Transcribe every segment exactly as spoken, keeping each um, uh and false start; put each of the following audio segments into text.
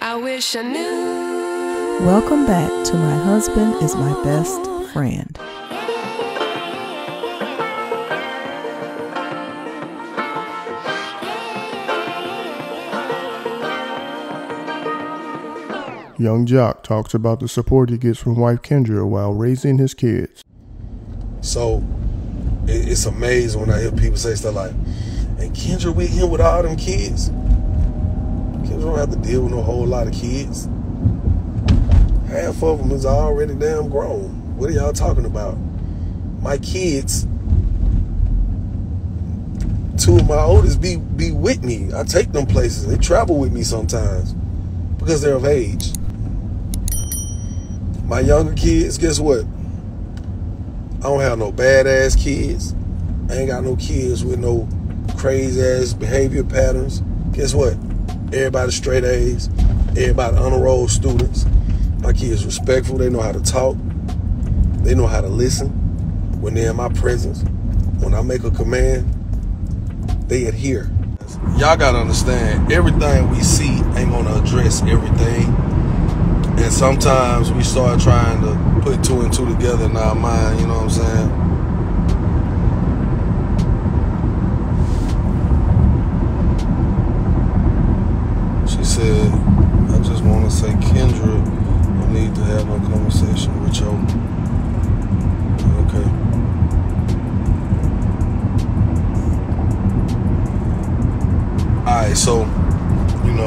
I wish I knew. Welcome back to My Husband is My Best Friend. Young Jock talks about the support he gets from wife Kendra while raising his kids. So it, it's amazing when I hear people say stuff like, "And Kendra with him with all them kids." Kendra don't have to deal with no whole lot of kids. Half of them is already damn grown. What are y'all talking about? My kids, two of my oldest be be with me. I take them places. They travel with me sometimes because they're of age. My younger kids, guess what? I don't have no badass kids. I ain't got no kids with no crazy ass behavior patterns. Guess what? Everybody straight A's. Everybody Enroll students. My kids respectful. They know how to talk. They know how to listen when they're in my presence. When I make a command, they adhere. Y'all gotta understand, everything we see ain't gonna address everything. And sometimes we start trying to put two and two together in our mind, you know what I'm saying? She said, I just want to say, Kendra, you need to have a conversation with your... Okay. Alright, so, you know,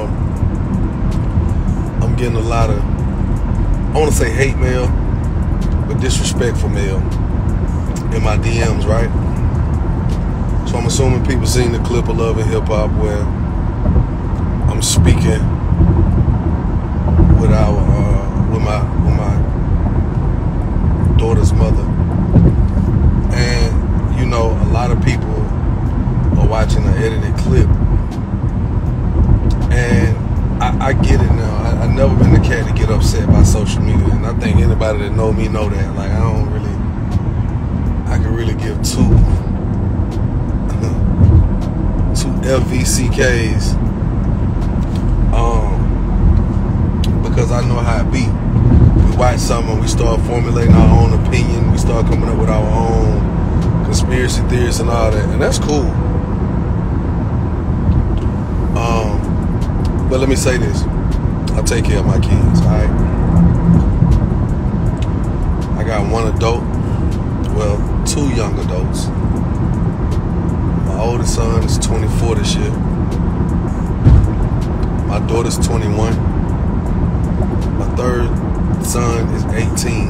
I'm getting a lot of, I want to say hate mail, but disrespectful mail in my D Ms, right? So I'm assuming people seen the clip of Love and Hip Hop where I'm speaking with our, uh, with my, with my daughter's mother. And, you know, a lot of people are watching the edited clip. And I, I get it now. I, I've never been the cat to get upset by social media. And I think anybody that know me know that. Like, I don't really, I can really give two, two F V C Ks. Um, because I know how it be. We watch something and we start formulating our own opinion. We start coming up with our own conspiracy theories and all that. And that's cool. Um, but let me say this. I take care of my kids, all right? I got one adult, well, two young adults. My oldest son is twenty-four this year. My daughter's twenty-one. My third son is eighteen.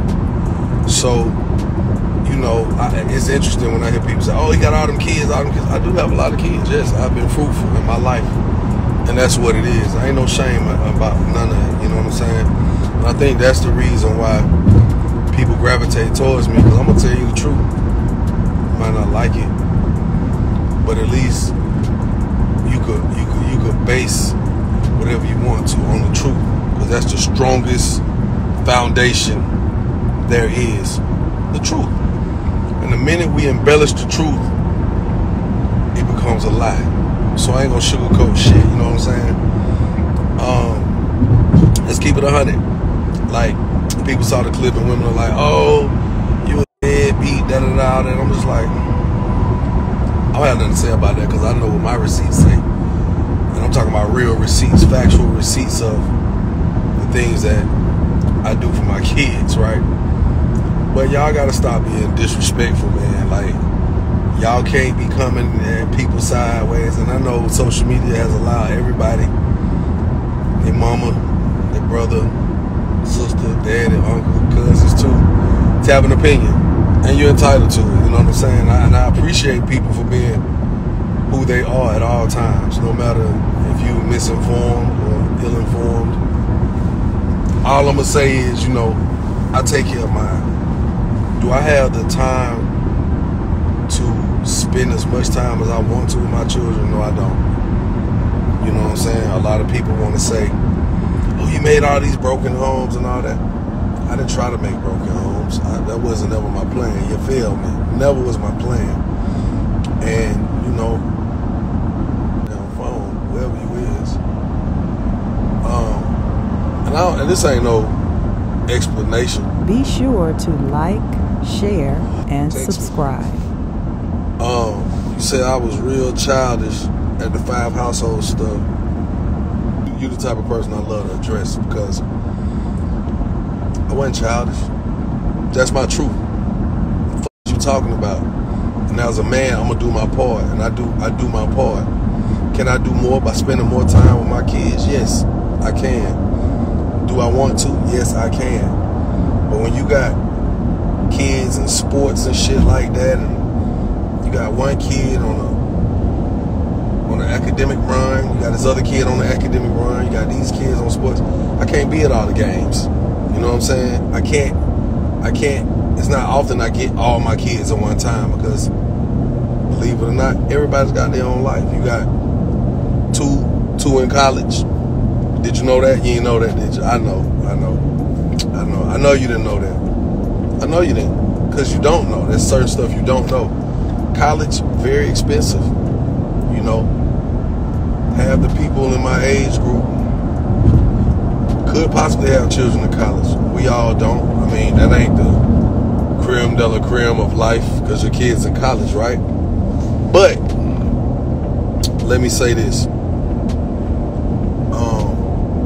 So, you know, I, it's interesting when I hear people say, oh, he got all them kids, all them kids. I do have a lot of kids, yes. I've been fruitful in my life. And that's what it is. I ain't no shame about none of it, you know what I'm saying? And I think that's the reason why people gravitate towards me, because I'm going to tell you the truth. You might not like it, but at least you could, you could, you could base whatever you want to on the truth, because that's the strongest foundation there is, the truth. And the minute we embellish the truth, it becomes a lie. So I ain't gonna sugarcoat shit, you know what I'm saying? Um, let's keep it a hundred. Like, people saw the clip and women are like, oh, you a deadbeat, da da da, and I'm just like, I don't have nothing to say about that because I know what my receipts say. And I'm talking about real receipts, factual receipts of the things that I do for my kids, right? But y'all gotta stop being disrespectful, man. Like, y'all can't be coming at people sideways. And I know social media has allowed everybody, their mama, their brother, sister, daddy, uncle, cousins too, to have an opinion. And you're entitled to it, you know what I'm saying? I, and I appreciate people for being who they are at all times, no matter if you misinformed or ill-informed. All I'm gonna say is, you know, I take care of mine. Do I have the time to spend as much time as I want to with my children? No, I don't. You know what I'm saying? A lot of people want to say, oh, you made all these broken homes and all that. I didn't try to make broken homes. I, that wasn't ever my plan. You failed me. Never was my plan. And, you know, down phone, whoever you is, um, and, I don't, and this ain't no explanation. Be sure to like, share, and Text me. subscribe. Um, you said I was real childish at the five household stuff. You the type of person I love to address because I wasn't childish. That's my truth. What the fuck you talking about? And as a man, I'm gonna do my part, and I do I do my part. Can I do more by spending more time with my kids? Yes, I can. Do I want to? Yes, I can. But when you got kids and sports and shit like that, and you got one kid on a on an academic run, you got this other kid on the academic run, you got these kids on sports, I can't be at all the games. You know what I'm saying? I can't, I can't, it's not often I get all my kids at one time because, believe it or not, everybody's got their own life. You got two, two in college. Did you know that? You didn't know that, did you? I know, I know, I know. I know you didn't know that. I know you didn't, because you don't know. There's certain stuff you don't know. College, very expensive, you know. Half the people in my age group could possibly have children in college. We all don't. I mean, that ain't the creme de la creme of life because your kid's in college, right? But let me say this. Um,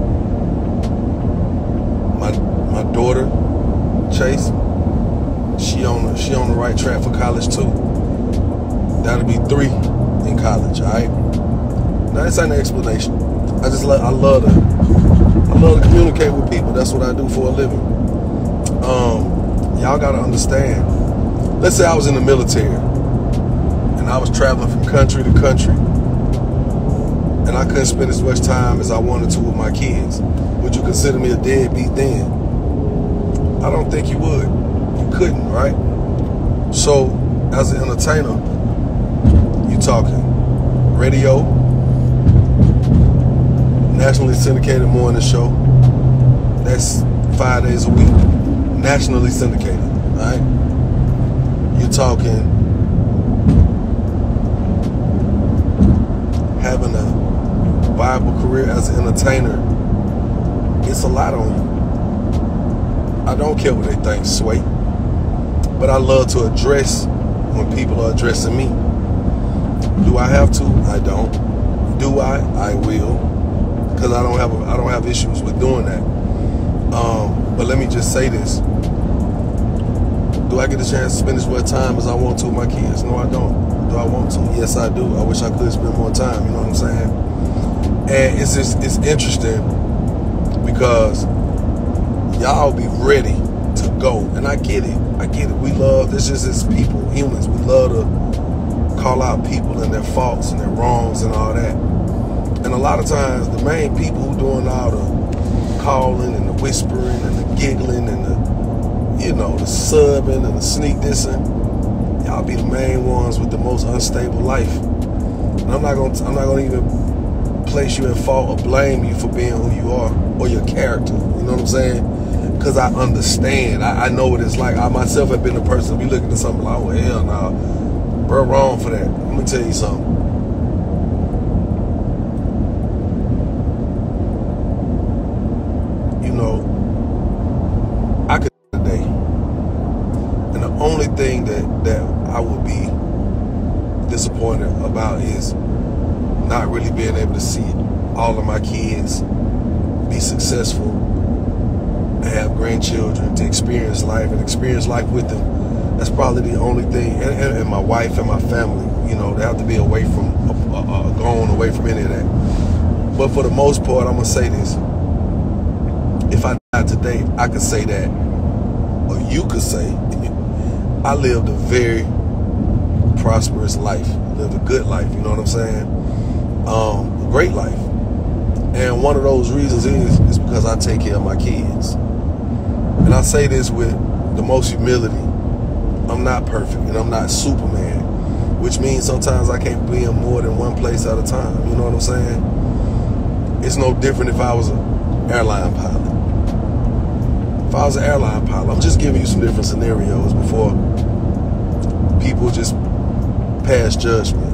my my daughter, Chase, she on the, she on the right track for college too. That'll be three in college, all right? Now, this ain't an explanation. I just love, I love to, I love to communicate with people. That's what I do for a living. Um, y'all gotta understand. Let's say I was in the military, and I was traveling from country to country, and I couldn't spend as much time as I wanted to with my kids. Would you consider me a deadbeat then? I don't think you would. You couldn't, right? So, as an entertainer, you talking radio, nationally syndicated morning show. That's five days a week. Nationally syndicated, right? You're talking having a viable career as an entertainer. It's a lot on you. I don't care what they think, Sway. But I love to address when people are addressing me. Do I have to? I don't. Do I? I will. Because I don't have a, I don't have issues with doing that. Um, but let me just say this: do I get a chance to spend as much time as I want to with my kids? No, I don't. Do I want to? Yes, I do. I wish I could spend more time. You know what I'm saying? And it's just it's interesting because y'all be ready to go, and I get it. I get it. We love this. Just as people, humans, we love to call out people and their faults and their wrongs and all that. And a lot of times, the main people who doing all the calling and the whispering and the giggling and the, you know, the subbing and the sneak dissing, y'all be the main ones with the most unstable life. And I'm not gonna, I'm not gonna even place you in fault or blame you for being who you are or your character. You know what I'm saying? Because I understand. I, I know what it's like. I myself have been the person to be looking at something like, oh hell no, nah, bro, wrong for that. Let me tell you something. I could today, and the only thing that that I would be disappointed about is not really being able to see all of my kids be successful and have grandchildren, to experience life and experience life with them. That's probably the only thing. And, and, and my wife and my family, you know, they have to be away from, uh, uh, gone away from any of that. But for the most part, I'm gonna say this. If I died today, I could say that, or you could say, I lived a very prosperous life, lived a good life, you know what I'm saying? Um, a great life. And one of those reasons is, is because I take care of my kids. And I say this with the most humility. I'm not perfect, and I'm not Superman, which means sometimes I can't be in more than one place at a time, you know what I'm saying? It's no different if I was an airline pilot. If I was an airline pilot, I'm just giving you some different scenarios before people just pass judgment.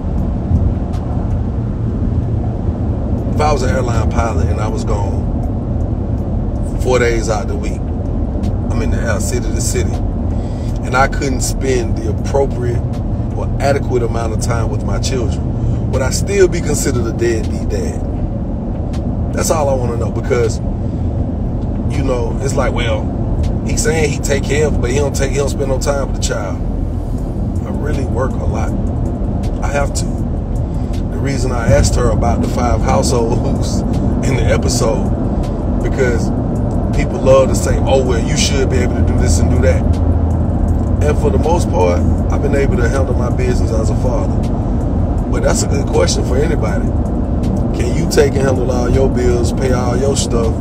If I was an airline pilot and I was gone four days out the week. I'm in the house, city to city. And I couldn't spend the appropriate or adequate amount of time with my children. Would I still be considered a deadbeat dad? That's all I want to know, because, you know, it's like, well, he's saying he take care of it, but he don't take, he don't spend no time with the child. I really work a lot. I have to. The reason I asked her about the five households in the episode, because people love to say, oh, well, you should be able to do this and do that. And for the most part, I've been able to handle my business as a father. But that's a good question for anybody. Can you take and handle all your bills, pay all your stuff,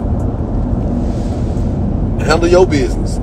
handle your business,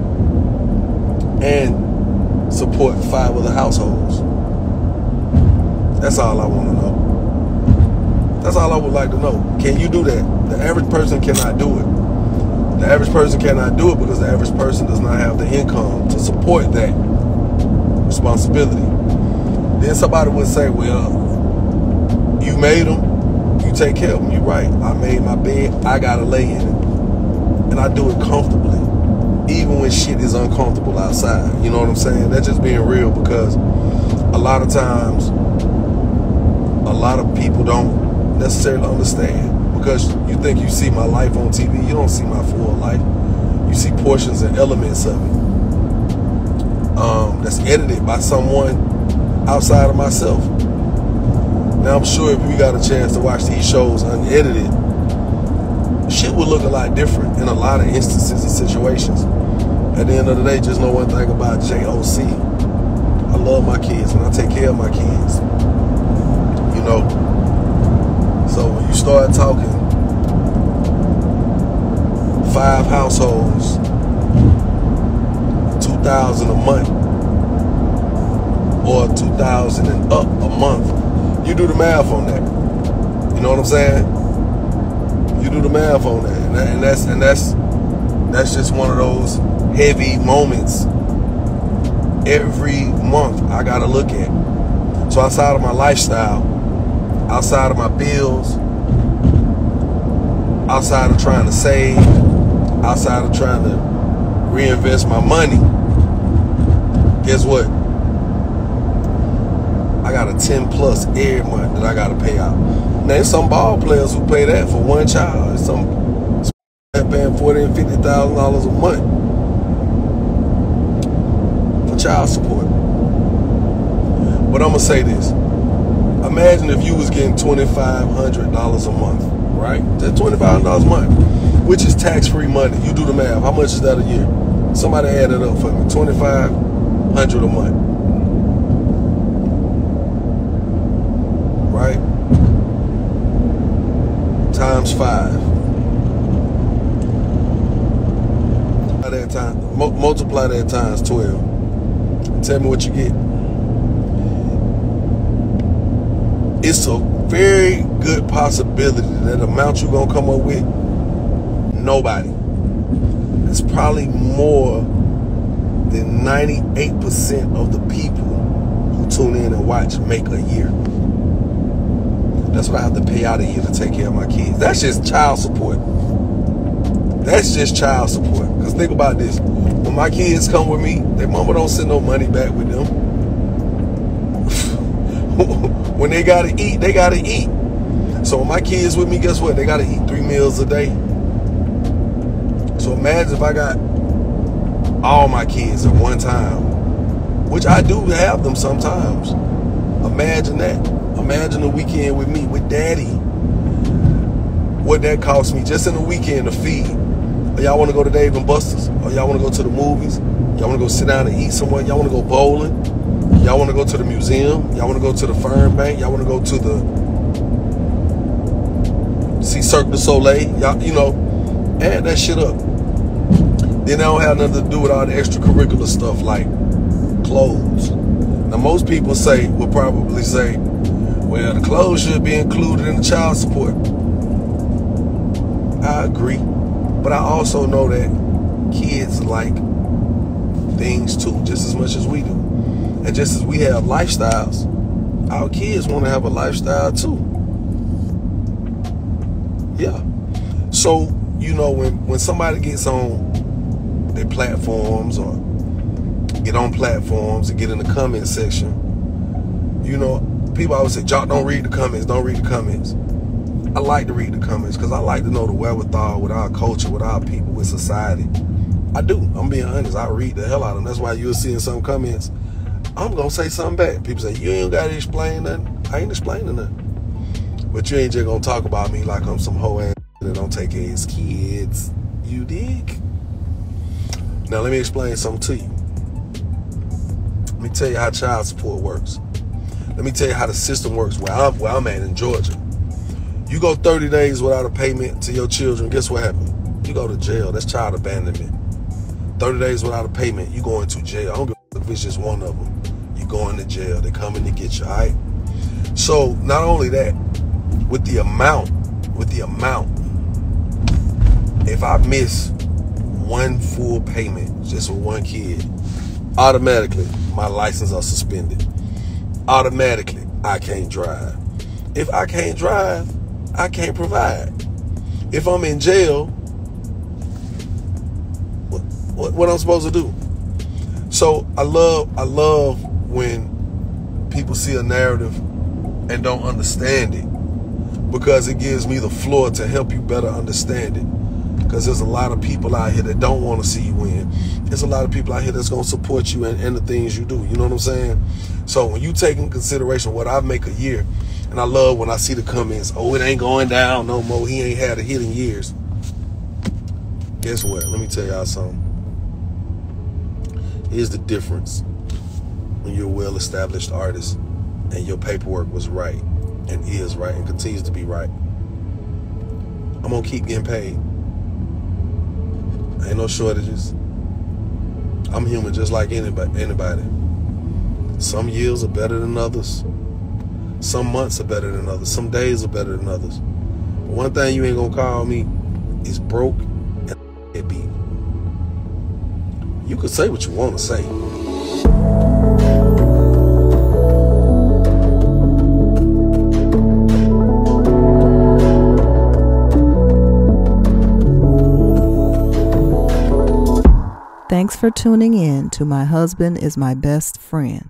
and support five other households? That's all I want to know. That's all I would like to know. Can you do that? The average person cannot do it. The average person cannot do it because the average person does not have the income to support that responsibility. Then somebody would say, well, you made them, you take care of them. You're right. I made my bed, I gotta lay in it. And I do it comfortably, even when shit is uncomfortable outside. You know what I'm saying? That's just being real, because a lot of times, a lot of people don't necessarily understand. Because you think you see my life on T V, you don't see my full life. You see portions and elements of it. Um, that's edited by someone outside of myself. Now, I'm sure if we got a chance to watch these shows unedited, shit would look a lot different in a lot of instances and situations. At the end of the day, just know one thing about J O C. I love my kids and I take care of my kids. You know? So when you start talking five households, two thousand a month, or two thousand and up a month, you do the math on that. You know what I'm saying? You do the math on that, and, that, and that's and that's that's just one of those heavy moments every month I gotta look at. So outside of my lifestyle, outside of my bills, outside of trying to save, outside of trying to reinvest my money, guess what? I got a ten plus every month that I gotta pay out. Now, there's some ball players who pay that for one child. There's some paying forty and fifty thousand dollars a month for child support. But I'm gonna say this. Imagine if you was getting twenty-five hundred dollars a month, right? That's twenty-five hundred dollars a month, which is tax-free money. You do the math. How much is that a year? Somebody add it up for me. twenty-five hundred dollars a month. Right? Times five. That time, multiply that times twelve. Tell me what you get. It's a very good possibility that the amount you're gonna come up with, nobody. It's probably more than ninety-eight percent of the people who tune in and watch make a year. That's what I have to pay out a year to take care of my kids. That's just child support. That's just child support. Because think about this. When my kids come with me, their mama don't send no money back with them. When they gotta eat, they gotta eat. So when my kids with me, guess what? They gotta eat three meals a day. So imagine if I got all my kids at one time, which I do have them sometimes. Imagine that. Imagine a weekend with me, with daddy. What that cost me just in a weekend to feed. Or y'all want to go to Dave and Buster's? Or y'all want to go to the movies? Y'all want to go sit down and eat somewhere? Y'all want to go bowling? Y'all want to go to the museum? Y'all want to go to the Fern Bank? Y'all want to go to the see Cirque du Soleil? Y'all, you know, add that shit up. Then they don't have nothing to do with all the extracurricular stuff like clothes. Now most people say, will probably say, well, the clothes should be included in the child support. I agree. But I also know that kids like things too, just as much as we do. And just as we have lifestyles, our kids want to have a lifestyle too. Yeah. So you know, when, when somebody gets on their platforms or get on platforms and get in the comment section, you know, people always say, Jock, don't read the comments, don't read the comments. I like to read the comments because I like to know the wherewithal with our culture, with our people, with society. I do. I'm being honest. I read the hell out of them. That's why you'll see in some comments, I'm going to say something back. People say, you ain't got to explain nothing. I ain't explaining nothing. But you ain't just going to talk about me like I'm some hoe ass that don't take care of his kids. You dig? Now, let me explain something to you. Let me tell you how child support works. Let me tell you how the system works where I'm, where I'm at in Georgia. You go thirty days without a payment to your children, guess what happened? You go to jail. That's child abandonment. thirty days without a payment, you go into jail. I don't give a fuck if it's just one of them. You go into jail. They're coming to get you, all right? So, not only that, with the amount, with the amount, if I miss one full payment just with one kid, automatically, my license are suspended. Automatically, I can't drive. If I can't drive, I can't provide. If I'm in jail, what, what, what I'm supposed to do? So I love, I love when people see a narrative and don't understand it, because it gives me the floor to help you better understand it. Because there's a lot of people out here that don't want to see you win. There's a lot of people out here that's going to support you and, and the things you do. You know what I'm saying? So when you take in consideration what I make a year, and I love when I see the comments, oh, it ain't going down no more. He ain't had a hit in years. Guess what? Let me tell y'all something. Here's the difference when you're a well-established artist and your paperwork was right and is right and continues to be right. I'm going to keep getting paid. Ain't no shortages. I'm human just like anybody. anybody. Some years are better than others. Some months are better than others. Some days are better than others. But one thing you ain't gonna call me is broke and it be. You could say what you want to say. Thanks for tuning in to My Husband is My Best Friend.